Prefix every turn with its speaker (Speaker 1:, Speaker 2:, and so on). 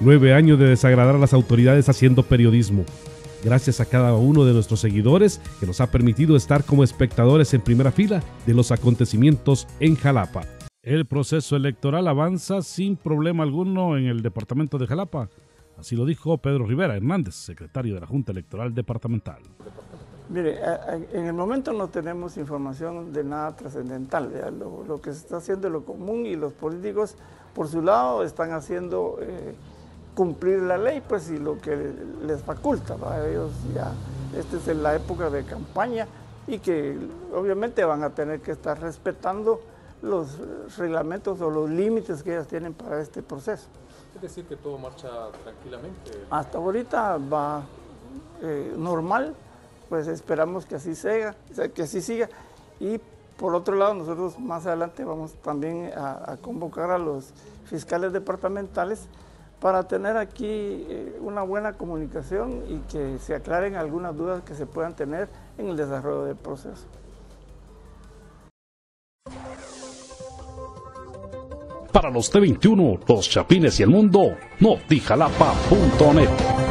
Speaker 1: 9 años de desagradar a las autoridades haciendo periodismo. Gracias a cada uno de nuestros seguidores que nos ha permitido estar como espectadores en primera fila de los acontecimientos en Jalapa. El proceso electoral avanza sin problema alguno en el departamento de Jalapa. Así lo dijo Pedro Rivera Hernández, secretario de la Junta Electoral Departamental.
Speaker 2: Mire, en el momento no tenemos información de nada trascendental. Lo que se está haciendo es lo común y los políticos, por su lado, están haciendo cumplir la ley, pues, y lo que les faculta. Para ellos ya, esta es la época de campaña y que obviamente van a tener que estar respetando los reglamentos o los límites que ellas tienen para este proceso.
Speaker 3: Es decir, que todo marcha tranquilamente.
Speaker 2: Hasta ahorita va normal, pues esperamos que así siga, y por otro lado nosotros más adelante vamos también a convocar a los fiscales departamentales para tener aquí una buena comunicación y que se aclaren algunas dudas que se puedan tener en el desarrollo del proceso.
Speaker 1: Para los T21, los Chapines y el mundo, notijalapa.net.